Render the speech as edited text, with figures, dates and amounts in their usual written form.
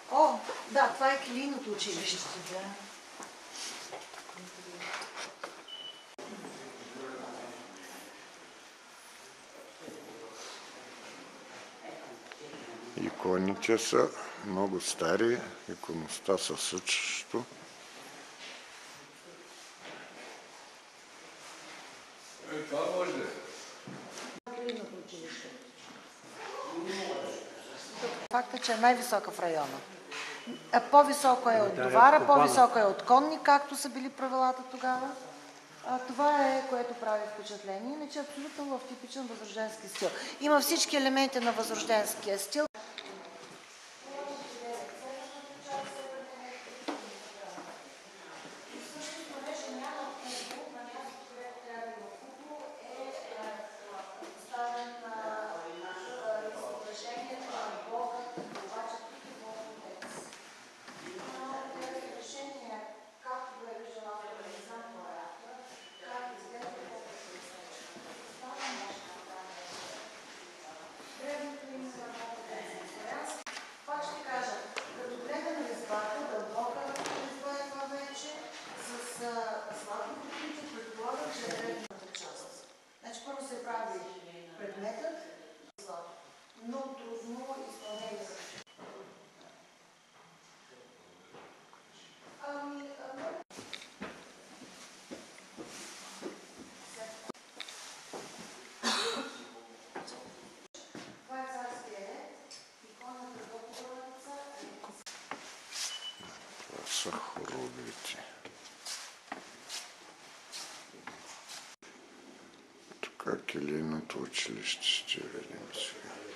О, да, това е келийното училище. Да. Иконите са много стари, иконостаса също. Това може да е. Келийното училище. Факта, че е най-висока в района. По-високо е от Довара, по-високо е от Конник, както са били правилата тогава. Това е, което прави впечатление, иначе абсолютно в типичен възрожденски стил. Има всички елементи на възрожденския стил. Пак ще кажа, като гледам резбата, дълбока резба е това вече, с златно покритие, предполагам, че е древната част. Значи първо се прави предметът, злато. Много трудно изпълнение. Това е царския ред, иконата Богородица. Това са хоровете. Тук келийното училище ще видим сега.